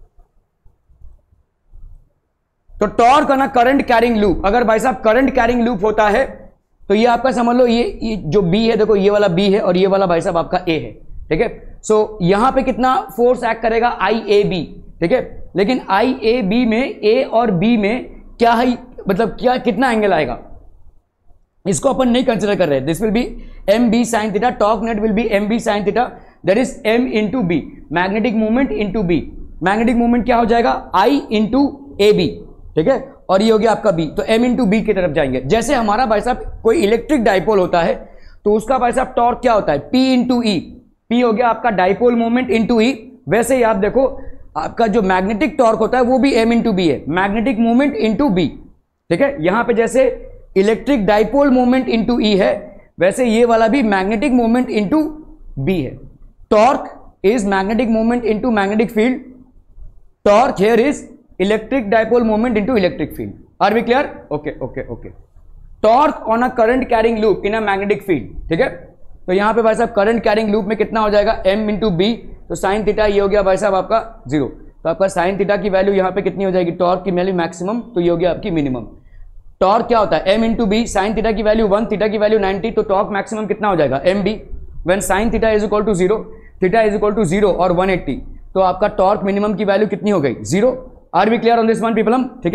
तो torque on a current carrying loop, अगर भाई साहब करंट कैरिंग लूप होता है तो ये आपका समझ लो ये जो बी है, देखो ये वाला बी है और ये वाला भाई साहब आपका ए है। ठीक है, सो यहां पे कितना फोर्स एक्ट करेगा? I A B. ठीक है, लेकिन आई ए बी में ए और बी में क्या है, मतलब क्या कितना एंगल आएगा, इसको अपन नहीं कंसिडर कर रहे। This will be M B sine theta, torque net will be M B sine theta, that is M into B, magnetic movement into B. Magnetic movement क्या हो जाएगा? I into A B. ठीक है, और ये हो गया आपका बी, तो एम इंटू बी की तरफ जाएंगे। जैसे हमारा भाई साहब कोई इलेक्ट्रिक डाइपोल होता है तो उसका भाई साहब टॉर्क क्या होता है? पी इंटू ई। पी हो गया आपका डाइपोल मूवमेंट इंटू ई। वैसे ही आप देखो आपका जो मैग्नेटिक टॉर्क होता है वो भी एम इंटू बी है, मैग्नेटिक मूवमेंट इंटू बी। ठीक है, यहां पे जैसे electric dipole movement into E है, वैसे ये वाला भी मैग्नेटिक मूवमेंट इंटू बी है। Torque is magnetic movement into magnetic field, torque here is electric dipole movement into electric field. Are we clear? Okay okay okay. Torque on a current carrying loop in a magnetic field. ठीक है, तो यहां पे भाई साहब current carrying loop में कितना हो जाएगा? एम इंटू बी, तो साइन थीटा ये हो गया भाई साहब आपका 0। तो आपका साइन थीटा की वैल्यू यहां पे कितनी हो जाएगी? टॉर्क की वैल्यू मैक्सिमम, तो ये हो गया आपकी मिनिमम। टॉर्क क्या होता है? M into B, sine theta की वैल्यू 1, थीटा की वैल्यू 90, तो टॉर्क मैक्सिमम कितना हो जाएगा? M B, when sine theta is equal to 0, theta is equal to 0 और 180, तो आपका टॉर्क मिनिमम की वैल्यू कितनी हो गई? 0। Are we clear on this one people? ठीक है,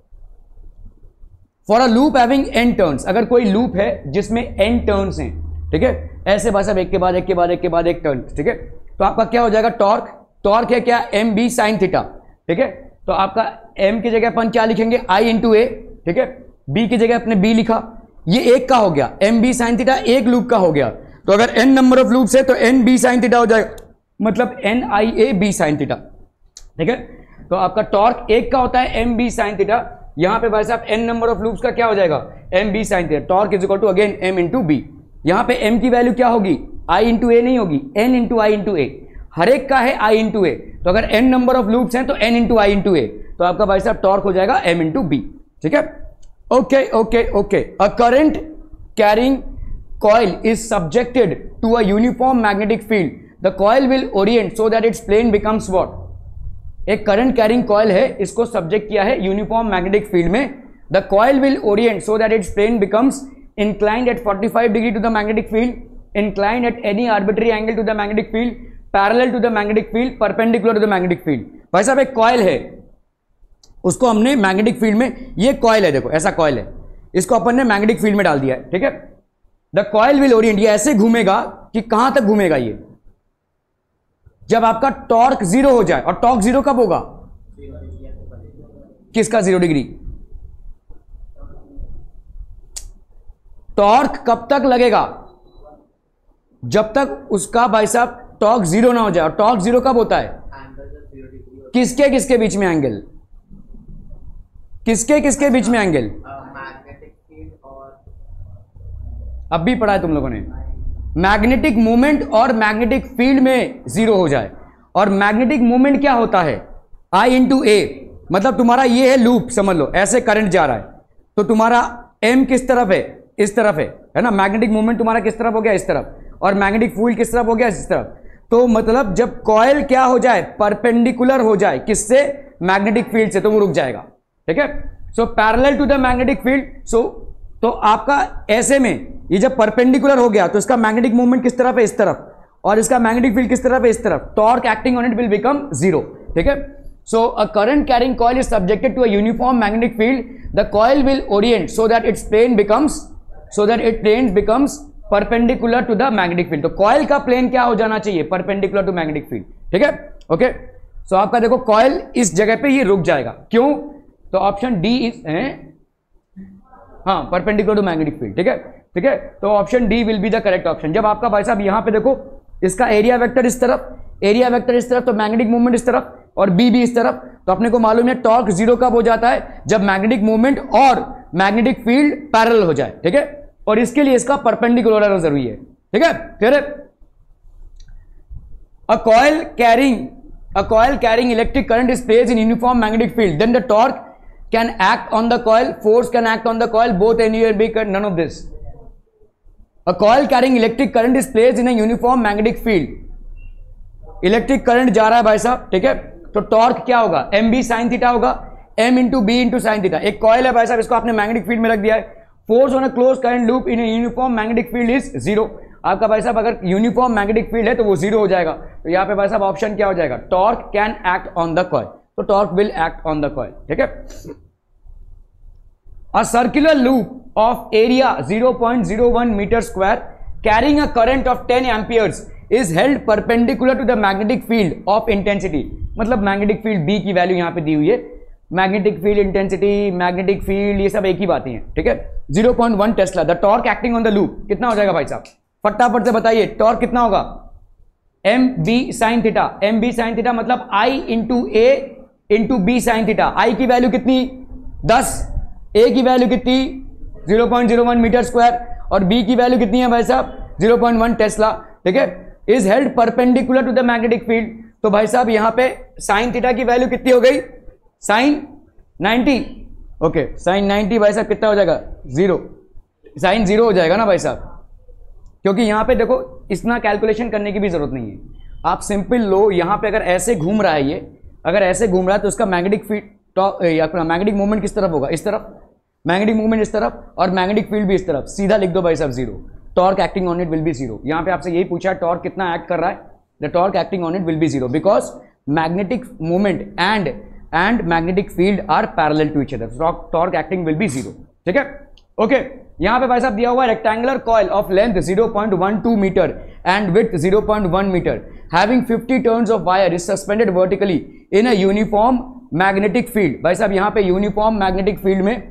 for a loop having n turns, अगर कोई लूप है जिसमें n टर्न्स हैं, ठीक है, ऐसे भाई साहब एक के बाद एक के बाद एक के बाद एक टर्न, ठीक है, तो आपका क्या हो जाएगा? टॉर्क, टॉर्क है क्या? M B sine theta. ठीक है, तो आपका m की जगह अपन क्या लिखेंगे? I into A. ठीक है, b की जगह अपने b लिखा, ये एक का हो गया, एम बी साइन थीटा एक लूप का हो गया। तो अगर n नंबर ऑफ लूप्स है तो n बी साइन थीटा हो जाएगा, मतलब n I A B sine theta. ठीक है, तो आपका टॉर्क एक का होता है एम बी साइन थीटा, यहां पे भाई साहब n नंबर ऑफ लूप्स का क्या हो जाएगा? M B sine theta. Torque is equal to again m into B. यहां पे m की वैल्यू क्या होगी? I इंटू ए नहीं होगी, n into I into A. हर एक का है I इंटू ए, तो अगर n नंबर ऑफ लूप्स हैं तो n into I into A, तो आपका भाई साहब टॉर्क हो जाएगा m इंटू बी। ठीक है, okay okay okay. A current carrying coil is subjected to a uniform magnetic field, the coil will orient so that its plane becomes what? एक current carrying coil है, इसको subject किया है uniform magnetic field में, the coil will orient so that its plane becomes inclined at 45 degree to the magnetic field, inclined at any arbitrary angle to the magnetic field, parallel to the magnetic field, perpendicular to the magnetic field। भाई साहब एक coil है, उसको हमने magnetic field में, ये coil है देखो, ऐसा कॉइल है, इसको अपन ने मैग्नेटिक फील्ड में डाल दिया है। ठीक है, द कॉइल विल ओरिएंट, ये ऐसे घूमेगा कि कहां तक घूमेगा? ये जब आपका टॉर्क 0 हो जाए, और टॉर्क 0 कब होगा? किसका 0 डिग्री? टॉर्क कब तक लगेगा? जब तक उसका भाई साहब टॉर्क 0 ना हो जाए। और टॉर्क 0 कब होता है? किसके किसके बीच में एंगल? किसके किसके बीच में एंगल? मैग्नेटिक फील्ड और अब भी पढ़ा है तुम लोगों ने, मैग्नेटिक मूवमेंट और मैग्नेटिक फील्ड में 0 हो जाए। और मैग्नेटिक मूवमेंट क्या होता है? I इंटू ए, मतलब तुम्हारा ये है लूप, समझ लो ऐसे करंट जा रहा है, तो तुम्हारा M किस तरफ है? इस तरफ है ना। मैग्नेटिक मूवमेंट तुम्हारा किस तरफ हो गया? इस तरफ। और मैग्नेटिक फील्ड किस तरफ हो गया? इस तरफ। तो मतलब जब कॉइल क्या हो जाए? परपेंडिकुलर हो जाए, किससे? मैग्नेटिक फील्ड से, तो वो रुक जाएगा। ठीक है, so parallel to the magnetic field, so तो आपका ऐसे में ये जब परपेंडिकुलर हो गया तो इसका मैग्नेटिक मूवमेंट किस तरफ है? इस तरफ। और इसका मैग्नेटिक फील्ड किस तरफ है? इस तरफ। Torque acting on it will become 0। ठीक है, so a current carrying coil is subjected to a uniform magnetic field, the coil will orient so that its plane becomes perpendicular to the magnetic field। तो coil का plane क्या हो जाना चाहिए? perpendicular to magnetic field। ठीक है, okay. सो आपका देखो coil इस जगह पे ये रुक जाएगा, क्यों? तो ऑप्शन डी इज हाँ, perpendicular to magnetic field। ठीक है, ठीक है, तो option D will be the correct option. जब आपका भाई साहब यहां पे देखो, इसका एरिया वेक्टर इस तरफ, एरिया वेक्टर इस तरफ, तो मैग्नेटिक मूवमेंट इस तरफ और बी भी इस तरफ, तो अपने को मालूम है टॉर्क 0 कब हो जाता है? जब मैग्नेटिक मूवमेंट और मैग्नेटिक फील्ड पैरेलल हो जाए। ठीक है, और इसके लिए इसका परपेंडिकुलर होना जरूरी है। ठीक है, क्लियर है? A coil carrying electric current is placed in uniform magnetic field, then the torque can act on the coil, force can act on the coil, both any B, none of this. A coil carrying electric current is placed in a uniform magnetic field. Electric current जा रहा है भाई साहब, ठीक है, तो torque क्या होगा, एम बी साइन थीटा होगा, M into B into sine theta. एक कॉइल है भाई साहब, इसको आपने मैग्नेटिक फील्ड में रख दिया है, force on a close current loop in uniform magnetic field is zero. आपका भाई साहब अगर यूनिफॉर्म मैग्नेटिक फील्ड है तो वो जीरो हो जाएगा। तो यहाँ पे भाई साहब ऑप्शन क्या हो जाएगा, torque can act on the coil, तो torque will act on the coil, ठीक है। A circular loop of area 0.01 metre square carrying a current of 10 amperes is held perpendicular to the magnetic field of intensity. मतलब magnetic field B की वैल्यू यहां पे दी हुई है, magnetic field intensity, magnetic field, ये सब एक ही बातें हैं, ठीक है। 0.1 tesla. The torque acting on the loop कितना हो जाएगा भाई साहब, फटाफट से बताइए, टॉर्क कितना होगा, M B sine theta. M B sine theta मतलब I into A into B sine theta. I की वैल्यू कितनी 10, ए की वैल्यू कितनी 0.01 मीटर स्क्वायर और बी की वैल्यू कितनी है भाई साहब 0.1 टेस्ला, ठीक है। Is held perpendicular to the magnetic field. तो भाई साहब यहां पे साइन थीटा की वैल्यू कितनी हो गई, साइन 90, ओके, साइन 90 भाई साहब कितना हो जाएगा, जीरो, साइन जीरो हो जाएगा ना भाई साहब, क्योंकि यहां पे देखो इतना कैलकुलेशन करने की भी जरूरत नहीं है, आप सिंपल लो। यहां पे अगर ऐसे घूम रहा है, ये अगर ऐसे घूम रहा है तो उसका मैग्नेटिक फील्ड, अपना मैग्नेटिक मूवमेंट किस तरफ होगा, इस तरफ, मैग्नेटिक मूवमेंट इस तरफ और मैग्नेटिक फील्ड भी इस तरफ, सीधा लिख दो भाई साहब zero. Torque acting on it will be zero. यहां पे आपसे यही पूछा टॉर्क कितना एक्ट कर रहा है, the torque acting on it will be zero because magnetic movement and magnetic field are parallel to each other, torque acting will be zero, ठीक है, ओके। यहां पे भाई साहब दिया हुआ है rectangular coil of length 0.12 metre and width 0.1 metre having 50 turns of wire is suspended vertically in a uniform magnetic field. भाई साहब यहां पे यूनिफॉर्म मैग्नेटिक फील्ड में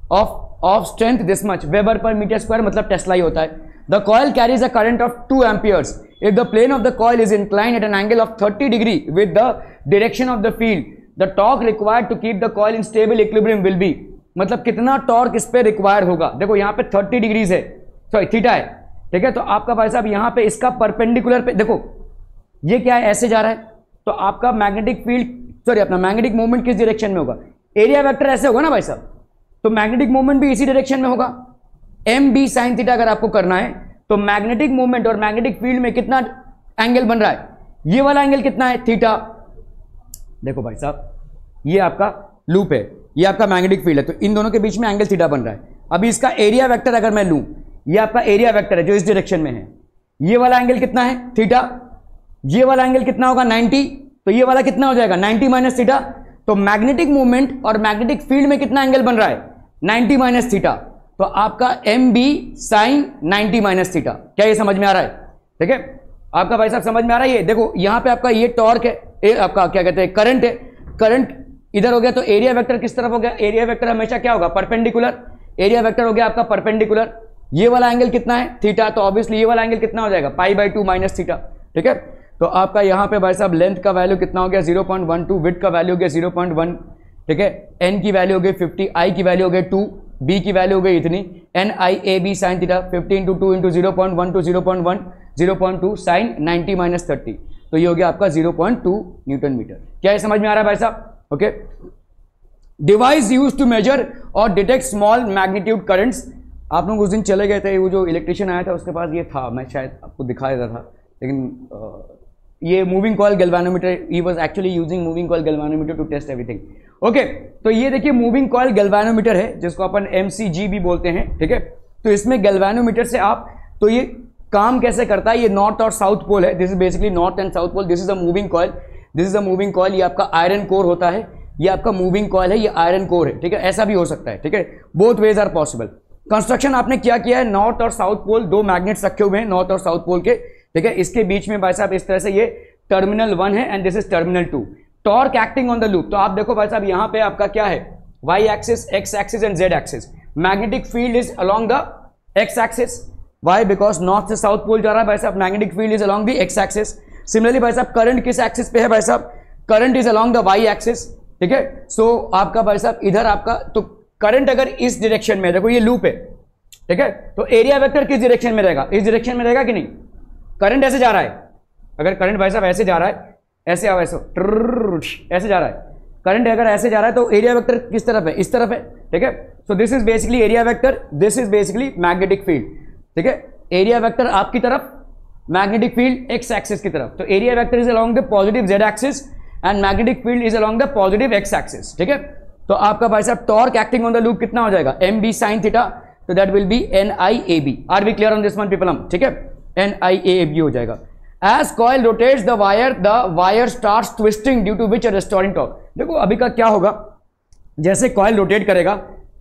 of strength this much, weber per metre square मतलब tesla ही होता है। The coil carries a current of 2 amperes if the plane of the coil is inclined at an angle of 30 degree with the direction of the field, the torque required to keep the coil in stable equilibrium will be. मतलब कितना torque इस पे require होगा, देखो यहां पे 30 degrees है, sorry theta है, ठीक है। तो आपका भाई साहब यहां पे इसका परपेंडिकुलर पे देखो ये क्या है, ऐसे जा रहा है, तो आपका मैग्नेटिक फील्ड, सॉरी अपना मैग्नेटिक मूवमेंट किस डायरेक्शन में होगा, एरिया वेक्टर ऐसे होगा ना भाई साहब, तो मैग्नेटिक मूवमेंट भी इसी डायरेक्शन में होगा। एम बी साइन थीटा अगर आपको करना है तो मैग्नेटिक मूवमेंट और मैग्नेटिक फील्ड में कितना एंगल बन रहा है, ये वाला एंगल कितना है, थीटा। देखो भाई साहब ये आपका लूप है, ये आपका मैग्नेटिक फील्ड है, तो इन दोनों के बीच में एंगल थीटा बन रहा है। अभी इसका एरिया वेक्टर अगर मैं लूं, ये आपका एरिया वेक्टर है जो इस डायरेक्शन में है, ये वाला एंगल कितना है, थीटा, ये वाला एंगल कितना होगा 90, तो ये वाला कितना हो जाएगा 90 माइनस थीटा। तो मैग्नेटिक मूवमेंट और मैग्नेटिक फील्ड में कितना एंगल बन रहा है 90 माइनस थीटा, तो आपका M B sine 90 minus theta. क्या ये समझ में आ रहा है, ठीक है, आपका भाई साहब समझ में आ रहा है। ये देखो यहां पे आपका ये टॉर्क है, आपका क्या कहते हैं करंट है, करंट इधर हो गया, तो एरिया वेक्टर किस तरफ हो गया, एरिया वेक्टर हमेशा क्या होगा परपेंडिकुलर, एरिया वेक्टर हो गया आपका परपेंडिकुलर। ये वाला एंगल कितना है थीटा, तो ऑब्वियसली ये वाला एंगल कितना हो जाएगा π/2 माइनस थीटा, ठीक है। तो आपका यहां पे भाई साहब लेंथ का वैल्यू कितना हो गया 0.12, विड्थ का वैल्यू हो गया 0.1, ठीक है, एन की वैल्यू हो गई 50, आई की वैल्यू हो गई 2, बी की वैल्यू हो गई इतनी, N I A B sine theta 50 into 2 into 0.1 to 0.1 0.2 sine 90 minus 30, तो ये हो गया आपका 0.2 न्यूटन मीटर। क्या ये समझ में आ रहा है भाई साहब, okay. Device use to measure or detect small magnitude currents. आप लोग उस दिन चले गए थे, वो जो इलेक्ट्रिशियन आया था उसके पास ये था, मैं शायद आपको दिखा देता था, लेकिन ये moving coil galvanometer, he was actually using moving coil galvanometer to test everything, okay. तो ये देखिए मूविंग कॉइल गैल्वेनोमीटर है जिसको अपन MCG भी बोलते हैं, ठीक है। तो इसमें गैल्वेनोमीटर से आप, तो ये काम कैसे करता है, ये नॉर्थ और साउथ पोल है, this is basically north and south pole, this is a moving coil, this is a moving coil, ये आपका आयरन कोर होता है, ये आपका मूविंग कॉइल है, ये आयरन कोर है, ठीक है, ऐसा भी हो सकता है, ठीक है, both ways are possible. Construction आपने क्या किया है, नॉर्थ और साउथ पोल, दो मैग्नेट्स रखे हुए हैं नॉर्थ और साउथ पोल के, ठीक है, इसके बीच में भाई साहब इस तरह से ये टर्मिनल 1 है and this is terminal 2। Torque acting on the loop, तो आप देखो भाई साहब यहां पे आपका क्या है, Y axis, X axis and Z axis. Magnetic field is along the X axis, why because north से साउथ पोल जा रहा है भाई साहब, magnetic field is along the X axis. Similarly भाई साहब करंट किस एक्सिस पे है भाई साहब, current is along the Y axis, ठीक है। सो आपका भाई साहब इधर आपका, तो करंट अगर इस डायरेक्शन में, देखो ये लूप है, ठीक है, तो एरिया वेक्टर किस डायरेक्शन में रहेगा, इस डायरेक्शन में रहेगा कि नहीं। करंट ऐसे जा रहा है, अगर करंट भाई साहब ऐसे जा रहा है, ऐसे आओ ऐसे ऐसे जा रहा है, करंट अगर ऐसे जा रहा है तो एरिया वेक्टर किस तरफ है, इस तरफ है, ठीक है। So this is basically area vector, this is basically magnetic field, ठीक है। एरिया वेक्टर आपकी तरफ, मैग्नेटिक फील्ड एक्स एक्सिस की तरफ। तो area vector is along the positive Z axis and magnetic field is along the positive X axis. ठीक है, तो आपका भाई साहब torque acting on the loop कितना हो जाएगा, एम बी साइन थीटा, तो that will be N I A B. Are we clear on this one people hmm? ठीक है, एन आई ए बी हो जाएगा। As coil rotates the wire starts twisting due to which a restoring torque. देखो अभी का क्या होगा, जैसे कॉइल रोटेट करेगा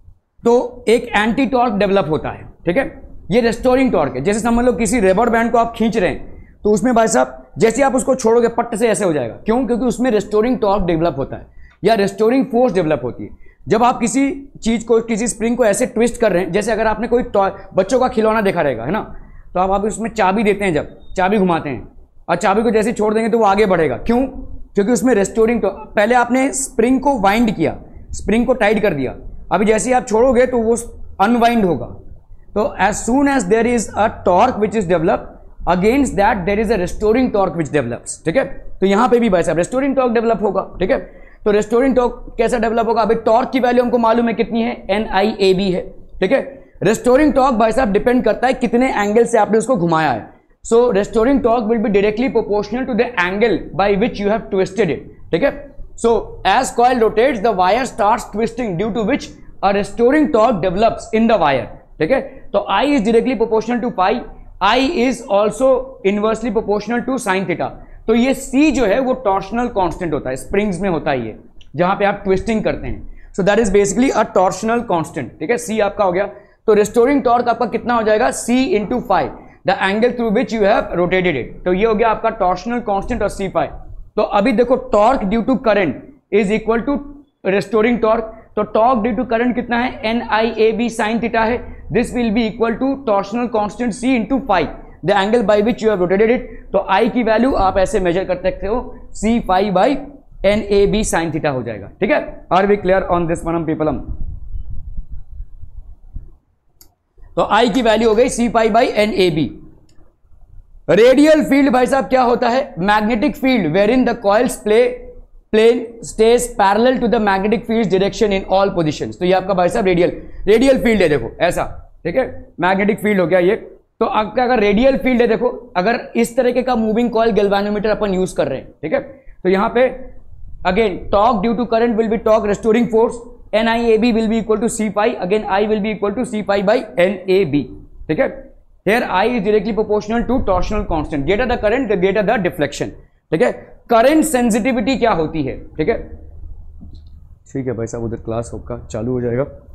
तो एक एंटी टॉर्क डेवलप होता है। ठीक है, ये रेस्टोरिंग टॉर्क है। जैसे समझ लो किसी रबर बैंड को आप खींच रहे हैं, तो उसमें भाई साहब जैसे आप उसको छोड़ोगे पट्ट से ऐसे हो जाएगा। क्यों? क्योंकि उसमें रेस्टोरिंग टॉर्क डेवलप होता है या रेस्टोरिंग फोर्स डेवलप होती है। जब आप किसी चीज को, किसी स्प्रिंग को ऐसे ट्विस्ट कर रहे हैं, जैसे अगर आपने कोई बच्चों का खिलौना देखा रहेगा, है ना, तो आप उसमें चाबी देते हैं, जब चाबी घुमाते हैं और चाबी को जैसे छोड़ देंगे तो वो आगे बढ़ेगा। क्यों? क्योंकि उसमें रेस्टोरिंग पहले आपने स्प्रिंग को वाइंड किया, स्प्रिंग को टाइट कर दिया, अभी जैसे ही आप छोड़ोगे तो वो अनवाइंड होगा। तो as soon as there is a torque which is develop, against that there is a restoring torque which develops. ठीक है, तो यहां पे भी भाई साहब रेस्टोरिंग टॉर्क डेवलप होगा। ठीक है, तो रेस्टोरिंग टॉर्क कैसा डेवलप होगा? अभी टॉर्क की वैल्यू हमको मालूम है कितनी है, एन आई ए बी है। ठीक है, रेस्टोरिंग टॉर्क भाई साहब डिपेंड करता है कितने एंगल से आपने उसको घुमाया है। So restoring torque will be directly proportional to the angle by which you have twisted it. ठीक है, so as coil rotates the wire starts twisting due to which a restoring torque develops in the wire. ठीक है, तो I is directly proportional to pi, I is also inversely proportional to sine theta. तो ये C जो है वो torsional constant होता है, स्प्रिंग्स में होता है ये, जहां पे आप ट्विस्टिंग करते हैं। So that is basically a torsional constant. ठीक है, C आपका हो गया। तो रेस्टोरिंग टॉर्क आपका कितना हो जाएगा, C into five, the angle through which you have rotated it. तो ये हो गया आपका टॉर्शनल कांस्टेंट और C फाइव। तो अभी देखो torque due to current is equal to restoring torque. तो टॉर्क ड्यू टू करंट कितना है, N I A B sine theta है। This will be equal to torsional constant C into five, the angle by which you have rotated it. तो I की value आप ऐसे measure कर सकते हो, C five by N A B sine theta हो जाएगा। ठीक है, are we clear on this one people hmm? तो I की वैल्यू हो गई C five by N A B. Radial field भाई साहब क्या होता है, magnetic field where in the coil's plane stays parallel to the magnetic field direction in all positions. तो ये आपका भाई साहब रेडियल फील्ड है, देखो ऐसा। ठीक है, मैग्नेटिक फील्ड हो गया ये। तो आपका अगर रेडियल फील्ड है, देखो अगर इस तरीके का मूविंग कॉइल गैल्वेनोमीटर अपन यूज कर रहे हैं, ठीक है, तो यहां पे again torque due to current will be torque restoring force, N I A B will be equal to C five, again I will be equal to C five by N A B. ठीक है, here I is directly proportional to torsional constant, greater the current greater the deflection। ठीक है, current sensitivity क्या होती है? ठीक है भाई साहब, उधर क्लास होगा चालू हो जाएगा।